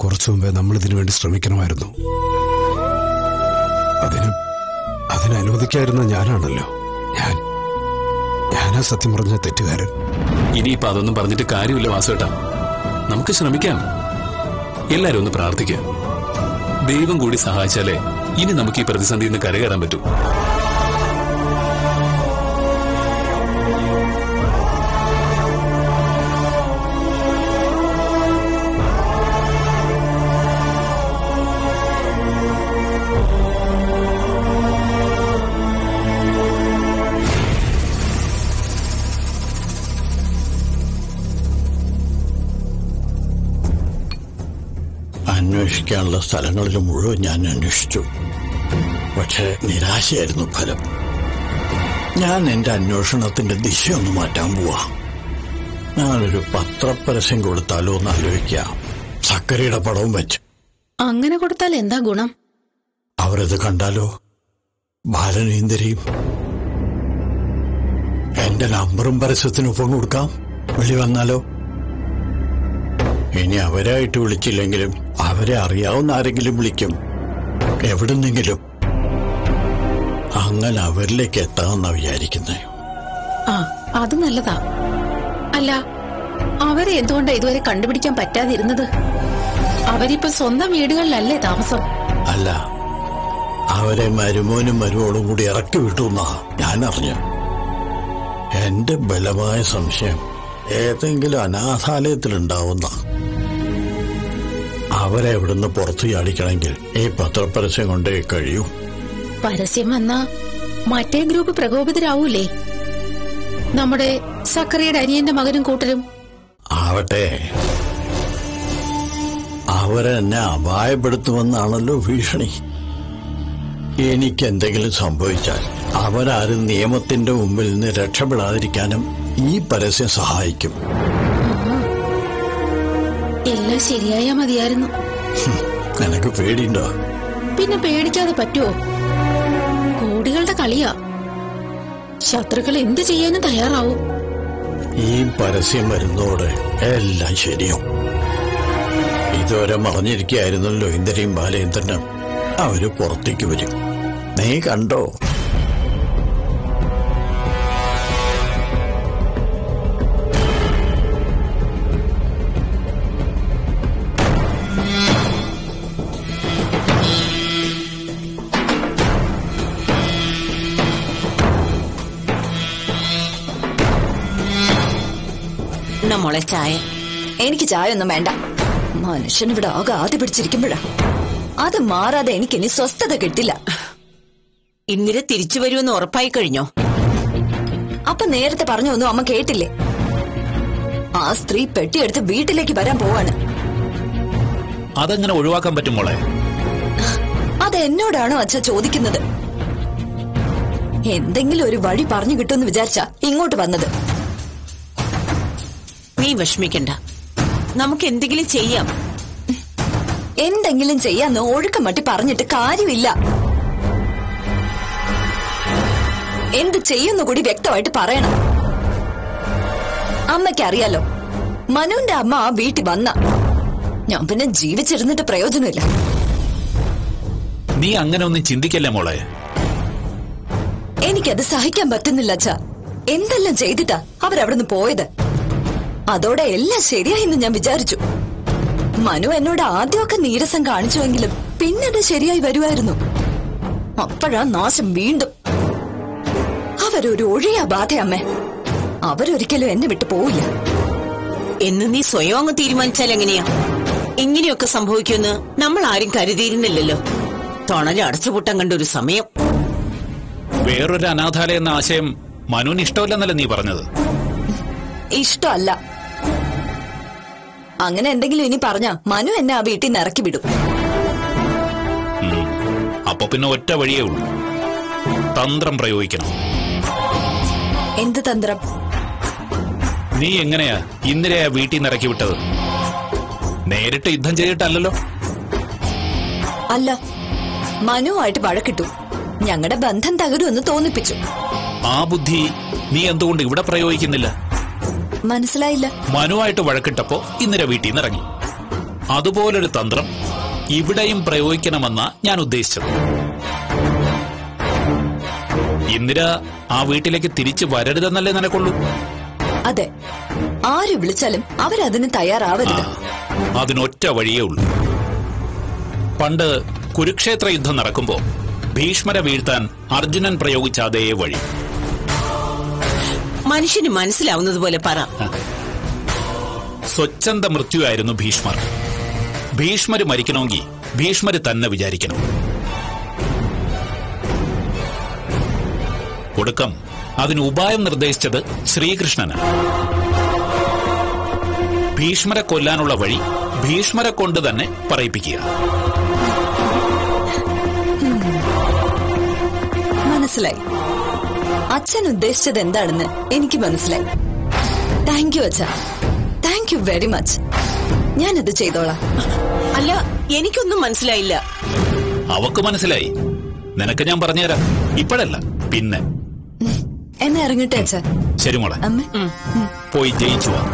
കുറച്ചു മുമ്പേ നമ്മൾ ഇതിനു വേണ്ടി ശ്രമിക്കണമായിരുന്നു. അതിന് അനുവദിക്കായിരുന്ന ഞാനാണല്ലോ. ഞാനാ സത്യം പറഞ്ഞ തെറ്റുകാരൻ. ഇനിയിപ്പോ അതൊന്നും പറഞ്ഞിട്ട് കാര്യമില്ല വാസുവേട്ടാ. നമുക്ക് ശ്രമിക്കാം. എല്ലാരും ഒന്ന് പ്രാർത്ഥിക്കാം. ദൈവം കൂടി സഹായിച്ചാലേ ഇനി നമുക്ക് ഈ പ്രതിസന്ധിയിൽ നിന്ന് കരകയറാൻ പറ്റൂ. അന്വേഷിക്കാനുള്ള സ്ഥലങ്ങളിൽ മുഴുവൻ ഞാൻ അന്വേഷിച്ചു. പക്ഷെ നിരാശയായിരുന്നു ഫലം. ഞാൻ എന്റെ അന്വേഷണത്തിന്റെ ദിശയൊന്ന് മാറ്റാൻ പോവാ. ഞാനൊരു പത്രപരസ്യം കൊടുത്താലോ എന്ന് ആലോചിക്കാം. സക്കരയുടെ പടവും വെച്ച്. അങ്ങനെ കൊടുത്താൽ എന്താ ഗുണം? അവരത് കണ്ടാലോ? ബാലനീന്ദരെയും എന്റെ നമ്പറും പരസ്യത്തിനൊപ്പം കൊടുക്കാം. വിളി വന്നാലോ? ഇനി അവരായിട്ട് വിളിച്ചില്ലെങ്കിലും അവരെ അറിയാവുന്ന ആരെങ്കിലും വിളിക്കും, എവിടുന്നെങ്കിലും. അങ്ങനെ അവരിലേക്ക് എത്താമെന്നാ വിചാരിക്കുന്നത്. അത് നല്ലതാ. അല്ല, അവരെ എന്തുകൊണ്ടാ ഇതുവരെ കണ്ടുപിടിക്കാൻ പറ്റാതിരുന്നത്? അവരിപ്പോ സ്വന്തം വീടുകളിലല്ലേ താമസം? അല്ല, അവരെ മരുമോനും മരുമോളും കൂടി ഇറക്കി വിട്ടുന്നാ ഞാൻ അറിഞ്ഞു. എന്റെ ബലമായ സംശയം ഏതെങ്കിലും അനാഥാലയത്തിലുണ്ടാവുന്ന. അവരെ എവിടുന്ന് പുറത്തു ചാടിക്കണമെങ്കിൽ ഈ പത്രപരസ്യം കൊണ്ടേ കഴിയൂ. പരസ്യം വന്നാ മറ്റേ ഗ്രൂപ്പ് പ്രകോപിതരാവൂലേ? നമ്മുടെ സക്കറിയുടെ അനിയന്റെ മകനും കൂട്ടരും ആവട്ടെ. അവരെന്നെ അപായപ്പെടുത്തുമെന്നാണല്ലോ ഭീഷണി. എനിക്കെന്തെങ്കിലും സംഭവിച്ചാൽ അവരാരും നിയമത്തിന്റെ മുമ്പിൽ നിന്ന് രക്ഷപ്പെടാതിരിക്കാനും ഈ പരസ്യം സഹായിക്കും. എല്ലാം ശരിയായാ മതിയായിരുന്നു. നിനക്ക് പേടിയുണ്ടോ? പിന്നെ പേടിക്കാതെ പറ്റുമോ? കോടികളുടെ കളിയാ. ശത്രുക്കൾ എന്ത് ചെയ്യാനും തയ്യാറാവും. ഈ പരസ്യം വരുന്നതോടെ എല്ലാം ശരിയാവും. ഇതുവരെ മറഞ്ഞിരിക്കുകയായിരുന്നല്ലോ ഇന്ദിരയും ബാലേന്ദ്രനും. അവര് പുറത്തേക്ക് വരും. നീ കണ്ടോ? മോളെ ചായ. എനിക്ക് ചായ ഒന്നും വേണ്ട. മനുഷ്യനിവിടെ ആകെ ആദ്യ പിടിച്ചിരിക്കുമ്പോഴാ. അത് മാറാതെ എനിക്കിനി സ്വസ്ഥത കിട്ടില്ല. ഇന്ദിര തിരിച്ചു വരുമെന്ന് ഉറപ്പായി കഴിഞ്ഞോ? അപ്പൊ നേരത്തെ പറഞ്ഞൊന്നും അമ്മ കേട്ടില്ലേ? ആ സ്ത്രീ പെട്ടിയെടുത്ത് വീട്ടിലേക്ക് വരാൻ പോവാണ്. അതെങ്ങനെ ഒഴിവാക്കാൻ പറ്റും മോളെ? അത് എന്നോടാണോ അച്ഛ ചോദിക്കുന്നത്? എന്തെങ്കിലും ഒരു വഴി പറഞ്ഞു കിട്ടുമെന്ന് വിചാരിച്ചാ ഇങ്ങോട്ട് വന്നത്. നീ വിഷമിക്കണ്ട, നമുക്ക് എന്തെങ്കിലും ചെയ്യാം. എന്തെങ്കിലും ചെയ്യാന്ന് ഒഴുക്കം മട്ടി പറഞ്ഞിട്ട് കാര്യമില്ല. എന്ത് ചെയ്യുന്നു കൂടി വ്യക്തമായിട്ട് പറയണം. അമ്മയ്ക്കറിയാലോ, മനുവിന്റെ അമ്മ ആ വീട്ടിൽ വന്ന ഞാൻ പിന്നെ ജീവിച്ചിരുന്നിട്ട് പ്രയോജനമില്ല. നീ അങ്ങനെ ഒന്നും ചിന്തിക്കല്ലേ മോളെ. എനിക്കത് സഹിക്കാൻ പറ്റുന്നില്ല അച്ഛാ. എന്തെല്ലാം ചെയ്തിട്ടാ അവരവിടുന്ന് പോയത്. അതോടെ എല്ലാം ശരിയായെന്ന് ഞാൻ വിചാരിച്ചു. മനു എന്നോട് ആദ്യമൊക്കെ നീരസം കാണിച്ചുവെങ്കിലും പിന്നെ അത് ശരിയായി വരുമായിരുന്നു. അപ്പോഴാ നാശം വീണ്ടും. അവരൊരു ഒഴിയാ ബാധയമ്മേ. അവരൊരിക്കലും എന്നെ വിട്ടു പോവില്ല എന്ന് നീ സ്വയം അങ്ങ് തീരുമാനിച്ചാൽ എങ്ങനെയാ? ഇങ്ങനെയൊക്കെ സംഭവിക്കുമെന്ന് നമ്മൾ ആരും കരുതിയിരുന്നില്ലല്ലോ. തൊണലടച്ചുപൂട്ടം കണ്ടൊരു സമയം. വേറൊരു അനാഥാലയം എന്ന ആശയം മനുവിന് ഇഷ്ടമല്ലെന്നല്ലേ നീ പറഞ്ഞത്? ഇഷ്ടമല്ല. അങ്ങനെ എന്തെങ്കിലും ഇനി പറഞ്ഞാ മനു എന്നെ ആ വീട്ടിൽ നിന്ന് ഇറക്കി വിടും. അപ്പൊ പിന്നെ ഒറ്റ വഴിയേ ഉള്ളൂ, തന്ത്രം പ്രയോഗിക്കണം. എന്ത് തന്ത്രം? നീ എങ്ങനെയാ ഇന്ദിരയെ വീട്ടിൽ നിന്ന് ഇറക്കി വിട്ടത്? നേരിട്ട് യുദ്ധം ചെയ്തിട്ടല്ലോ. അല്ല, മനുവായിട്ട് വഴക്കിട്ടു. ഞങ്ങളുടെ ബന്ധം തകരുമെന്ന് തോന്നിപ്പിച്ചു. ആ ബുദ്ധി നീ എന്തുകൊണ്ട് ഇവിടെ പ്രയോഗിക്കുന്നില്ല? മനസ്സിലായില്ല. മനുവായിട്ട് വഴക്കിട്ടപ്പോ ഇന്ദിര വീട്ടിൽ നിന്ന് ഇറങ്ങി. അതുപോലൊരു തന്ത്രം ഇവിടെയും പ്രയോഗിക്കണമെന്ന ഞാൻ ഉദ്ദേശിച്ചത്. ഇന്ദിര ആ വീട്ടിലേക്ക് തിരിച്ചു വരരുതെന്നല്ലേ നിനക്കുള്ളൂ? അതെ, ആര് വിളിച്ചാലും അവരതിന് തയ്യാറാവരുത്. അതിനൊറ്റ വഴിയേ ഉള്ളൂ. പണ്ട് കുരുക്ഷേത്ര യുദ്ധം നടക്കുമ്പോ ഭീഷ്മരെ വീഴ്ത്താൻ അർജുനൻ പ്രയോഗിച്ച അതേ വഴി. മനുഷ്യന് മനസ്സിലാവുന്നത് പോലെ പറ. സ്വച്ഛന്ത മൃത്യുവായിരുന്നു ഭീഷ്മർ. ഭീഷ്മര് മരിക്കണമെങ്കിൽ ഭീഷ്മര് തന്നെ വിചാരിക്കണം. ഒടുക്കം അതിന് ഉപായം നിർദ്ദേശിച്ചത് ശ്രീകൃഷ്ണനാണ്. ഭീഷ്മരെ കൊല്ലാനുള്ള വഴി ഭീഷ്മരെ കൊണ്ട് തന്നെ പറയിപ്പിക്കുക. മനസ്സിലായി. അച്ഛൻ ഉദ്ദേശിച്ചത് എന്താണെന്ന് എനിക്ക് മനസ്സിലായി. താങ്ക് യു അച്ഛാ, താങ്ക് യു വെരി മച്ച്. ഞാനത് ചെയ്തോളാം. അല്ല, എനിക്കൊന്നും മനസ്സിലായില്ല. അവക്ക് മനസ്സിലായി. നിനക്ക് ഞാൻ പറഞ്ഞുതരാം. ഇപ്പോഴല്ല, പിന്നെ. എന്നെ ഇറങ്ങട്ടെ അച്ഛാ. ശരി മോളെ, അമ്മ പോയി ജയിച്ചു വാ.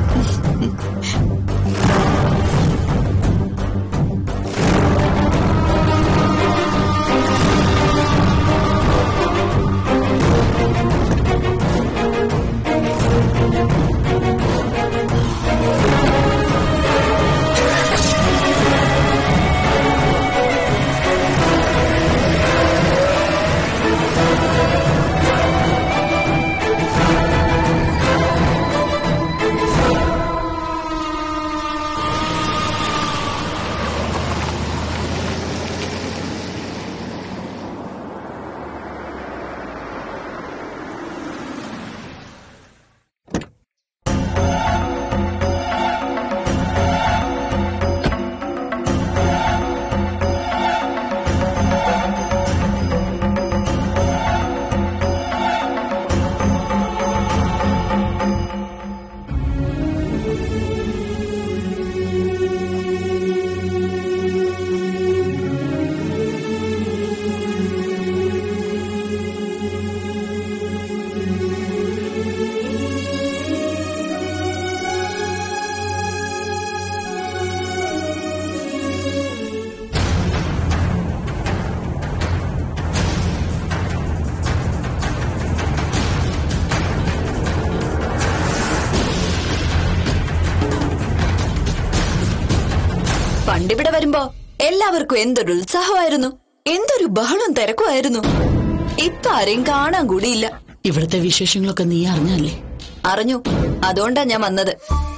പണ്ടിവിടെ വരുമ്പോ എല്ലാവർക്കും എന്തൊരു ഉത്സാഹമായിരുന്നു, എന്തൊരു ബഹളം തിരക്കുമായിരുന്നു. ഇപ്പൊ ആരെയും കാണാൻ കൂടിയില്ല. ഇവിടുത്തെ വിശേഷങ്ങളൊക്കെ നീ അറിഞ്ഞല്ലേ? അറിഞ്ഞു, അതുകൊണ്ടാ ഞാൻ വന്നത്.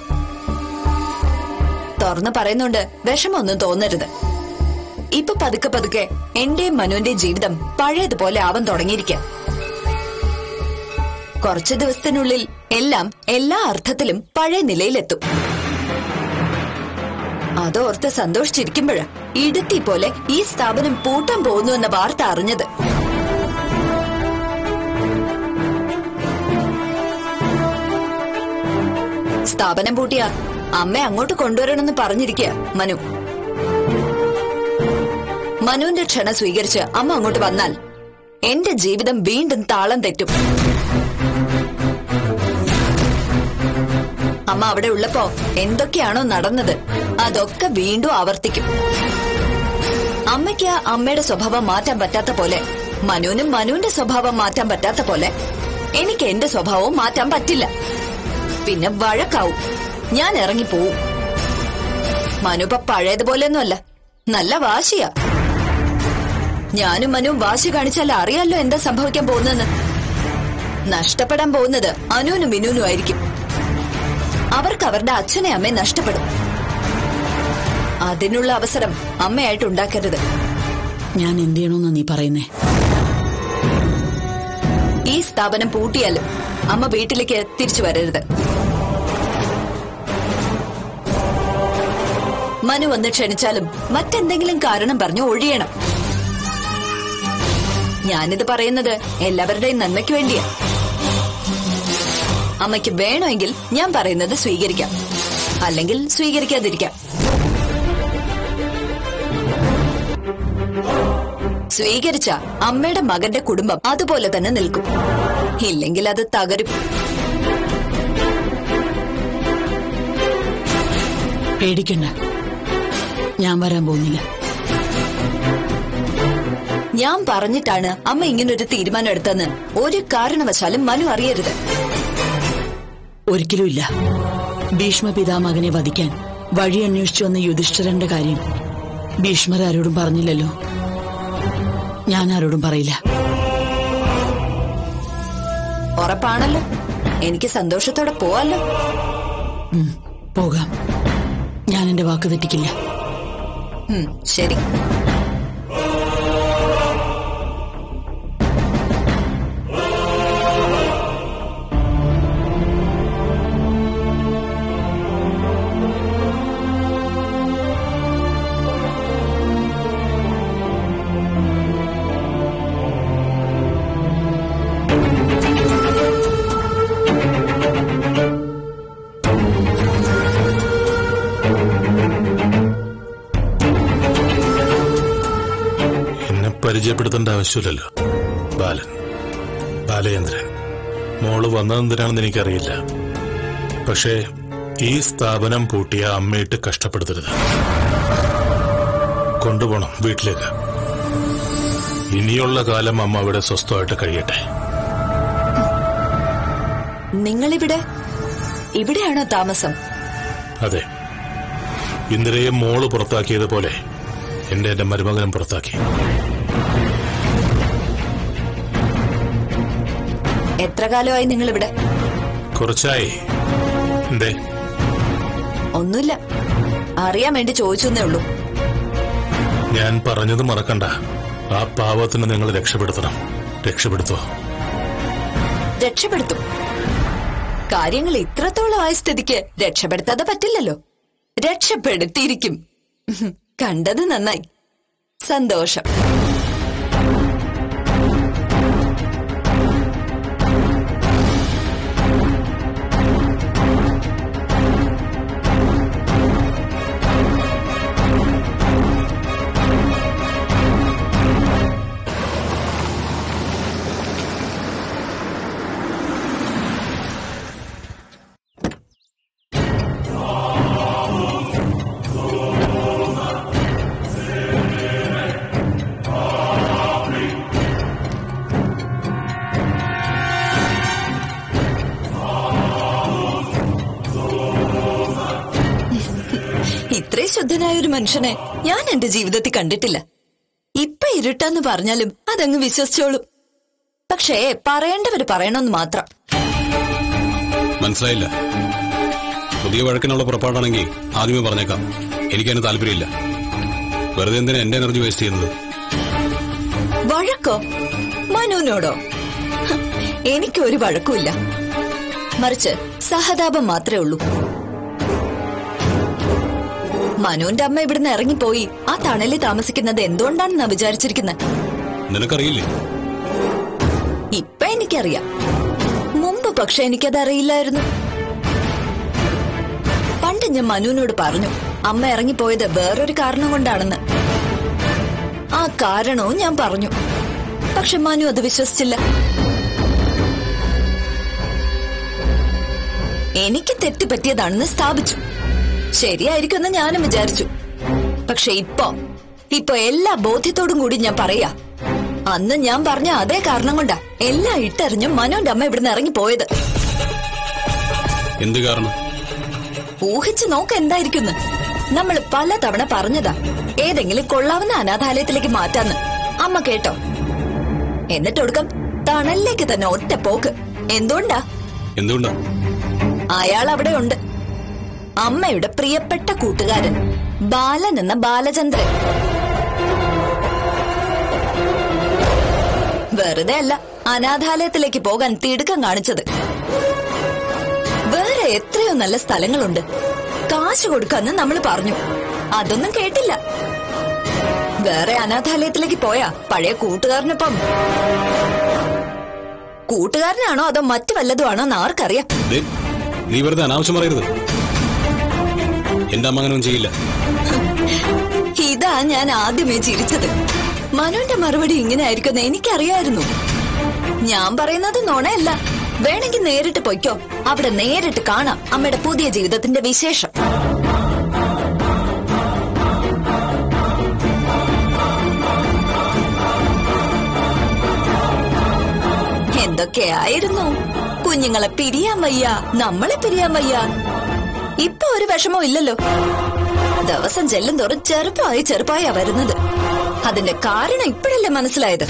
തുറന്നു പറയുന്നുണ്ട്, വിഷമൊന്നും തോന്നരുത്. ഇപ്പൊ പതുക്കെ പതുക്കെ എന്റെയും മനുവിന്റെയും ജീവിതം പഴയതുപോലെ ആവാൻ തുടങ്ങിയിരിക്കാം. കുറച്ചു ദിവസത്തിനുള്ളിൽ എല്ലാം എല്ലാ അർത്ഥത്തിലും പഴയ നിലയിലെത്തും. അതോർത്ത് സന്തോഷിച്ചിരിക്കുമ്പോഴാ ഇടുത്തി പോലെ ഈ സ്ഥാപനം പൂട്ടാൻ പോകുന്നു എന്ന വാർത്ത അറിഞ്ഞത്. സ്ഥാപനം പൂട്ടിയ അമ്മ അങ്ങോട്ട് കൊണ്ടുവരണമെന്ന് പറഞ്ഞിരിക്കുക മനു. മനുവിന്റെ ക്ഷണം സ്വീകരിച്ച് അമ്മ അങ്ങോട്ട് വന്നാൽ എന്റെ ജീവിതം വീണ്ടും താളം തെറ്റും. അമ്മ അവിടെ ഉള്ളപ്പോ എന്തൊക്കെയാണോ നടന്നത് അതൊക്കെ വീണ്ടും ആവർത്തിക്കും. അമ്മയ്ക്ക് അമ്മയുടെ സ്വഭാവം മാറ്റാൻ പറ്റാത്ത പോലെ, മനുവിനും മനുവിന്റെ സ്വഭാവം മാറ്റാൻ പറ്റാത്ത പോലെ എനിക്ക് എന്റെ സ്വഭാവവും മാറ്റാൻ പറ്റില്ല. പിന്നെ വഴക്കാവും, ഞാൻ ഇറങ്ങിപ്പോവും. മനു ഇപ്പൊ പഴയതുപോലെയൊന്നുമല്ല, നല്ല വാശിയാ. ഞാനും മനുവും വാശി കാണിച്ചാൽ അറിയാലോ എന്താ സംഭവിക്കാൻ പോകുന്നതെന്ന്. നഷ്ടപ്പെടാൻ പോകുന്നത് അനുവിനും മിനുവിനും ആയിരിക്കും. അവർക്ക് അവരുടെ അച്ഛനെ അമ്മയെ നഷ്ടപ്പെടും. അതിനുള്ള അവസരം അമ്മയായിട്ട് ഉണ്ടാക്കരുത്. ഞാൻ എന്ത് ചെയ്യണമെന്നാ നീ പറയുന്നേ? ഈ സ്ഥാപനം പൂട്ടിയാലും അമ്മ വീട്ടിലേക്ക് തിരിച്ചു വരരുത്. മനു വന്ന് ക്ഷണിച്ചാലും മറ്റെന്തെങ്കിലും കാരണം പറഞ്ഞു ഒഴിയണം. ഞാനിത് പറയുന്നത് എല്ലാവരുടെയും നന്മയ്ക്ക് വേണ്ടിയാ. അമ്മയ്ക്ക് വേണമെങ്കിൽ ഞാൻ പറയുന്നത് സ്വീകരിക്കാം, അല്ലെങ്കിൽ സ്വീകരിക്കാതിരിക്കാം. സ്വീകരിച്ച അമ്മയുടെ മകന്റെ കുടുംബം അതുപോലെ തന്നെ നിൽക്കും, ഇല്ലെങ്കിൽ അത് തകരും. പേടിക്കണ്ട, ഞാൻ വരാൻ പോകുന്നില്ല. ഞാൻ പറഞ്ഞിട്ടാണ് അമ്മ ഇങ്ങനൊരു തീരുമാനം എടുത്തെന്ന് ഒരു കാരണവശാലും മനു അറിയരുത്. ഒരിക്കലുമില്ല. ഭീഷ്മ പിതാമകനെ വധിക്കാൻ വഴി അന്വേഷിച്ചു വന്ന യുധിഷ്ഠിരന്റെ കാര്യം ഭീഷ്മർ ആരോടും പറഞ്ഞില്ലല്ലോ. ഞാൻ ആരോടും പറയില്ല. ഉറപ്പാണല്ലോ. എനിക്ക് സന്തോഷത്തോടെ പോവാലോ. പോകാം. ഞാൻ എന്റെ വാക്ക് തെറ്റിക്കില്ല. ശരി. പരിചയപ്പെടുത്തേണ്ട ആവശ്യമില്ലല്ലോ. ബാലചന്ദ്രൻ മോള് വന്നതെന്തിനാണെന്ന് എനിക്കറിയില്ല. പക്ഷേ ഈ സ്ഥാപനം പൂട്ടിയ അമ്മയിട്ട് കഷ്ടപ്പെടുത്തരുത്. കൊണ്ടുപോണം വീട്ടിലേക്ക്. ഇനിയുള്ള കാലം അമ്മ അവിടെ സ്വസ്ഥമായിട്ട് കഴിയട്ടെ. ഇവിടെയാണോ താമസം? അതെ. ഇന്ദിരയെ മോള് പുറത്താക്കിയതുപോലെ എന്റെ മരുമകനും പുറത്താക്കി. എത്ര കാലമായി നിങ്ങളിവിടെ? കുറച്ചായി. എന്തേ? ഒന്നുമില്ല, അറിയാൻ വേണ്ടി ചോദിച്ചെന്നേ ഉള്ളൂ. ഞാൻ പറഞ്ഞത് മറക്കണ്ട. ആ പാവത്തിന് നിങ്ങൾ രക്ഷപ്പെടുത്തണം. രക്ഷപ്പെടുത്തോ? രക്ഷപ്പെടുത്തും. കാര്യങ്ങൾ ഇത്രത്തോളം ആയ സ്ഥിതിക്ക് രക്ഷപ്പെടുത്താതെ പറ്റില്ലല്ലോ. രക്ഷപ്പെടുത്തിയിരിക്കും. കണ്ടത് നന്നായി. സന്തോഷം. ഇത്രയും ശുദ്ധനായ ഒരു മനുഷ്യനെ ഞാൻ എന്റെ ജീവിതത്തിൽ കണ്ടിട്ടില്ല. ഇപ്പൊ ഇരുട്ടാന്ന് പറഞ്ഞാലും അതങ്ങ് വിശ്വസിച്ചോളും. പക്ഷേ പറയേണ്ടവര് പറയണമെന്ന് മാത്രം. മനസ്സിലായില്ല. പുതിയ വഴക്കിനുള്ള പുറപ്പാടാണെങ്കിൽ ആദ്യമേ പറഞ്ഞേക്കാം. എനിക്കതിന് താല്പര്യമില്ല. വെറുതെ എന്തിനാ എന്റെ എനർജി വേസ്റ്റ് ചെയ്യുന്നത്? വഴക്കോ? മനുവിനോടോ? എനിക്കൊരു വഴക്കുമില്ല. മറിച്ച് സഹതാപം മാത്രമേ ഉള്ളൂ. മനുവിന്റെ അമ്മ ഇവിടുന്ന് ഇറങ്ങിപ്പോയി ആ തണലിൽ താമസിക്കുന്നത് എന്തുകൊണ്ടാണെന്നാ വിചാരിച്ചിരിക്കുന്നത്? നിനക്കറിയില്ലേ? ഇപ്പൊ എനിക്കറിയാം. മുമ്പ് പക്ഷെ എനിക്കതറിയില്ലായിരുന്നു. പണ്ട് ഞാൻ മനുവിനോട് പറഞ്ഞു അമ്മ ഇറങ്ങിപ്പോയത് വേറൊരു കാരണം കൊണ്ടാണെന്ന്. ആ കാരണവും ഞാൻ പറഞ്ഞു. പക്ഷെ മനു അത് വിശ്വസിച്ചില്ല. എനിക്ക് തെറ്റുപറ്റിയതാണെന്ന് സ്ഥാപിച്ചു. ശരിയായിരിക്കുമെന്ന് ഞാനും വിചാരിച്ചു. പക്ഷെ ഇപ്പൊ എല്ലാ ബോധ്യത്തോടും കൂടി ഞാൻ പറയാ, അന്ന് ഞാൻ പറഞ്ഞ അതേ കാരണം കൊണ്ടാ എല്ലാം ഇട്ടെറിഞ്ഞും മനുവിന്റെ അമ്മ ഇവിടുന്ന് ഇറങ്ങിപ്പോയത്. എന്ത് കാരണം? ഊഹിച്ചു നോക്ക് എന്തായിരിക്കുന്നു. നമ്മൾ പലതവണ പറഞ്ഞതാ ഏതെങ്കിലും കൊള്ളാവുന്ന അനാഥാലയത്തിലേക്ക് മാറ്റാന്ന്. അമ്മ കേട്ടോ? എന്നിട്ടൊടുക്കം തണലിലേക്ക് തന്നെ ഒറ്റ പോക്ക്. എന്തുകൊണ്ടാ? അയാൾ അവിടെ ഉണ്ട്. അമ്മയുടെ പ്രിയപ്പെട്ട കൂട്ടുകാരൻ ബാലൻ എന്ന ബാലചന്ദ്രൻ. വെറുതെ അല്ല അനാഥാലയത്തിലേക്ക് പോകാൻ തിടുക്കം കാണിച്ചത്. വേറെ എത്രയോ നല്ല സ്ഥലങ്ങളുണ്ട്, കാശ് കൊടുക്കാന്ന് നമ്മൾ പറഞ്ഞു. അതൊന്നും കേട്ടില്ല. വേറെ അനാഥാലയത്തിലേക്ക് പോയാ പഴയ കൂട്ടുകാരനൊപ്പം. കൂട്ടുകാരനാണോ അതോ മറ്റു വല്ലതും ആണോ എന്ന് ആർക്കറിയാം. നീ വെറുതെ അനാവശ്യം പറയരുത്. എന്റെ അമ്മ അങ്ങനെയൊന്നും ചെയ്യില്ല. ഇതാ ഞാൻ ആദ്യമേ ചിരിച്ചത്. മനുവിന്റെ മറുപടി ഇങ്ങനെ ആയിരിക്കുമെന്ന് എനിക്കറിയായിരുന്നു. ഞാൻ പറയുന്നത് നുണയല്ല. വേണമെങ്കിൽ നേരിട്ട് പൊയ്ക്കോ. അവിടെ നേരിട്ട് കാണാം അമ്മയുടെ പുതിയ ജീവിതത്തിന്റെ വിശേഷം. എന്തൊക്കെയായിരുന്നു. കുഞ്ഞുങ്ങളെ പിരിയാൻ വയ്യ, നമ്മളെ പിരിയാൻ വയ്യ. ഇപ്പൊ ഒരു വിഷമവും ഇല്ലല്ലോ. ദിവസം ചെല്ലും തോറും ചെറുപ്പമായി വരുന്നത്. അതിന്റെ കാരണം ഇപ്പോഴല്ലേ മനസ്സിലായത്.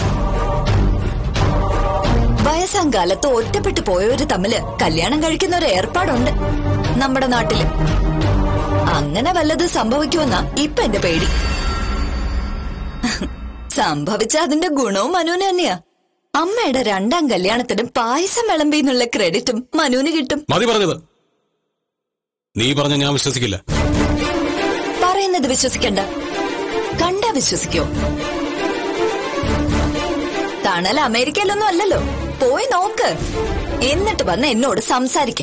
വയസ്സാം കാലത്ത് ഒറ്റപ്പെട്ടു പോയവര് തമ്മില് കല്യാണം കഴിക്കുന്ന ഒരു ഏർപ്പാടുണ്ട് നമ്മുടെ നാട്ടില്. അങ്ങനെ വല്ലത് സംഭവിക്കുമെന്നാ ഇപ്പൊ എന്റെ പേടി. സംഭവിച്ച അതിന്റെ ഗുണവും മനുവിന് തന്നെയാ. അമ്മയുടെ 2ാം കല്യാണത്തിന് പായസം വിളമ്പിന്നുള്ള ക്രെഡിറ്റും മനുവിന് കിട്ടും. മതി പറഞ്ഞത്. നീ പറഞ്ഞ ഞാൻ വിശ്വസിക്കില്ല. പറയുന്നത് വിശ്വസിക്കണ്ട, കണ്ടാ വിശ്വസിക്കോ? തണൽ അമേരിക്കയിലൊന്നും അല്ലല്ലോ. പോയി നോക്ക്, എന്നിട്ട് വന്ന് എന്നോട് സംസാരിക്ക.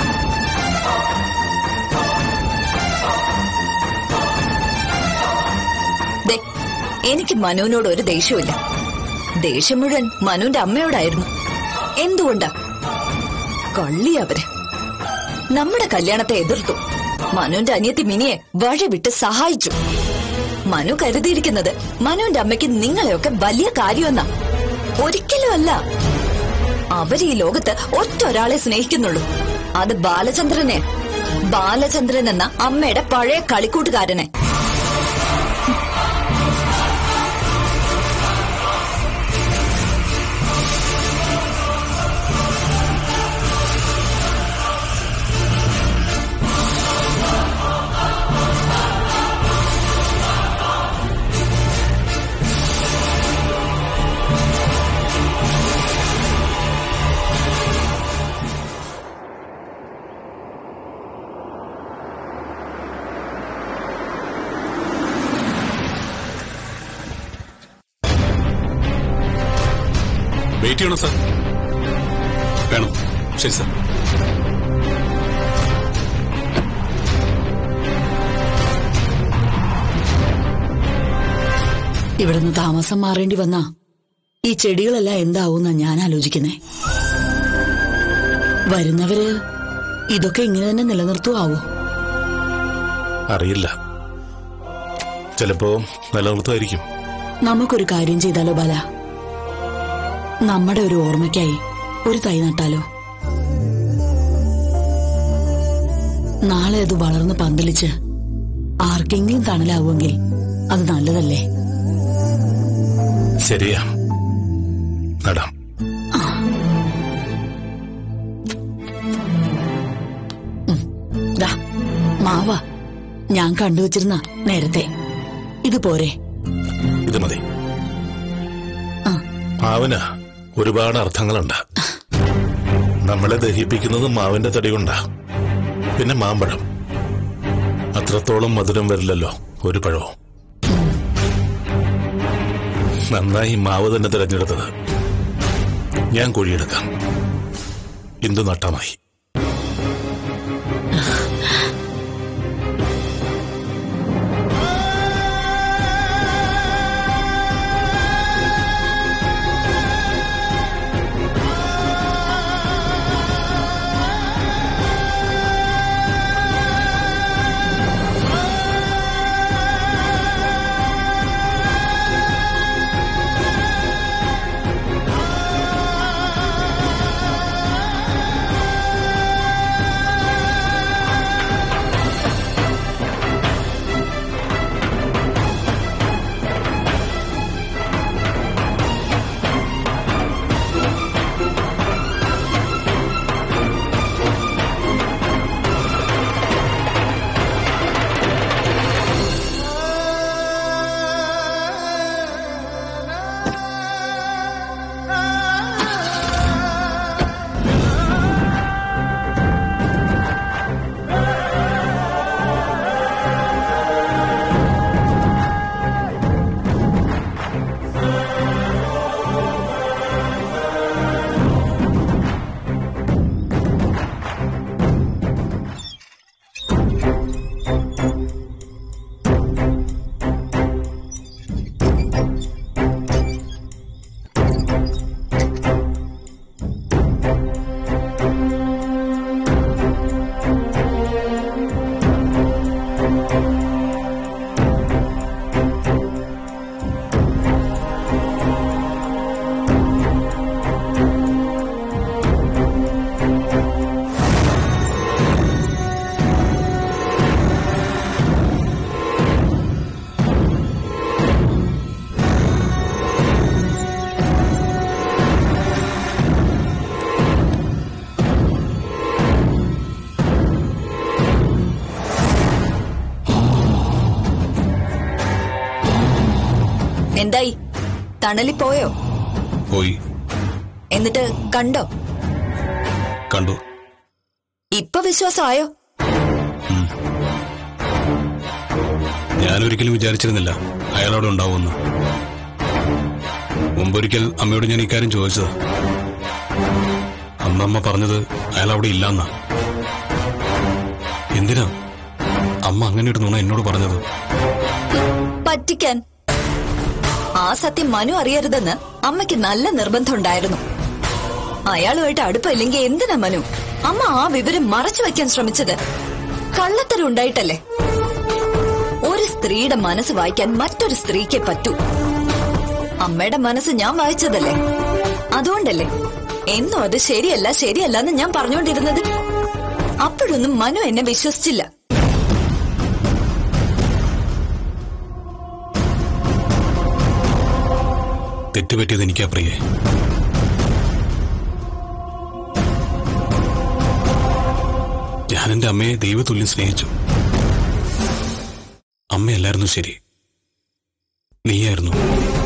എനിക്ക് മനുവിനോട് ഒരു ദേഷ്യമില്ല. ദേഷ്യം മുഴുവൻ മനുവിന്റെ അമ്മയോടായിരുന്നു. എന്തുകൊണ്ടാ? കള്ളി അവര് നമ്മുടെ കല്യാണത്തെ എതിർത്തു. മനുവിന്റെ അനിയത്തി മിനിയെ വഴി വിട്ട് സഹായിച്ചു. മനു കരുതിയിരിക്കുന്നത് മനുവിന്റെ അമ്മയ്ക്ക് നിങ്ങളെയൊക്കെ വലിയ കാര്യമെന്നാ. ഒരിക്കലും അല്ല. അവർ ഈ ലോകത്ത് ഒറ്റ ഒരാളെ സ്നേഹിക്കുന്നുള്ളൂ. അത് ബാലചന്ദ്രനെ. ബാലചന്ദ്രൻ എന്ന അമ്മയുടെ പഴയ കളിക്കൂട്ടുകാരനെ. വെയിറ്റ് ചെയ്യണം സാർ. വേണം. ശരി സാർ. ഇവിടുന്ന് താമസം മാറേണ്ടി വന്നാ ഈ ചെടികളെല്ലാം എന്താവൂന്നാ ഞാൻ ആലോചിക്കുന്നേ. വരുന്നവര് ഇതൊക്കെ ഇങ്ങനെ തന്നെ നിലനിർത്തുവോ? അറിയില്ല, ചിലപ്പോ നിലനിർത്തുമായിരിക്കും. നമുക്കൊരു കാര്യം ചെയ്താലോ ബാല? നമ്മുടെ ഒരു ഓർമ്മയ്ക്കായി ഒരു തൈ നട്ടാലോ? നാളെ അത് വളർന്ന് പന്തലിച്ച് ആർക്കെങ്കിലും തണലാവുമെങ്കിൽ അത് നല്ലതല്ലേ? ശരിയാ, നടാം. മാവ ഞാൻ കണ്ടുവച്ചിരുന്ന നേരത്തെ. ഇത് പോരെ? ഇത് മതി. മാവിന് ഒരുപാട് അർത്ഥങ്ങളുണ്ട്. നമ്മളെ ദഹിപ്പിക്കുന്നത് മാവിന്റെ തടി കൊണ്ടാ. പിന്നെ മാമ്പഴം, അത്രത്തോളം മധുരം വരില്ലല്ലോ ഒരു പഴവും. നന്നായി മാവ് തന്നെ തിരഞ്ഞെടുത്തത്. ഞാൻ കുഴിയെടുക്കാം. ഇന്ദു നട്ടമായി. എന്തായി? തണലി പോയോ? പോയി. എന്നിട്ട് കണ്ടോ? കണ്ടു. ഇപ്പൊ വിശ്വാസമായോ? ഞാനൊരിക്കലും വിചാരിച്ചിരുന്നില്ല അയാളവിടെ ഉണ്ടാവുമെന്ന്. മുമ്പൊരിക്കൽ അമ്മയോട് ഞാൻ ഇക്കാര്യം ചോദിച്ചത്. അമ്മ പറഞ്ഞത് അയാൾ അവിടെ ഇല്ലെന്നാ. എന്തിനാ അമ്മ അങ്ങനെ ഒരു നുണ എന്നോട് പറഞ്ഞത്? പറ്റിക്കാൻ. ആ സത്യം മനു അറിയരുതെന്ന് അമ്മയ്ക്ക് നല്ല നിർബന്ധമുണ്ടായിരുന്നു. അയാളുമായിട്ട് അടുപ്പമില്ലെങ്കിൽ എന്തിനാ മനു അമ്മ ആ വിവരം മറച്ചു വെക്കാൻ ശ്രമിച്ചത്? കള്ളത്തരം ഉണ്ടായിട്ടല്ലേ? ഒരു സ്ത്രീയുടെ മനസ്സ് വായിക്കാൻ മറ്റൊരു സ്ത്രീക്ക് പറ്റൂ. അമ്മയുടെ മനസ്സ് ഞാൻ വായിച്ചതല്ലേ? അതുകൊണ്ടല്ലേ എന്നും അത് ശരിയല്ല ശരിയല്ല എന്ന് ഞാൻ പറഞ്ഞുകൊണ്ടിരുന്നത്. അപ്പോഴൊന്നും മനു എന്നെ വിശ്വസിച്ചില്ല. തെറ്റുപറ്റിയത് എനിക്കാ പ്രിയേ. ഞാൻ എന്റെ അമ്മയെ ദൈവതുല്യം സ്നേഹിച്ചു. അമ്മയല്ലായിരുന്നു ശരി, നീയായിരുന്നു.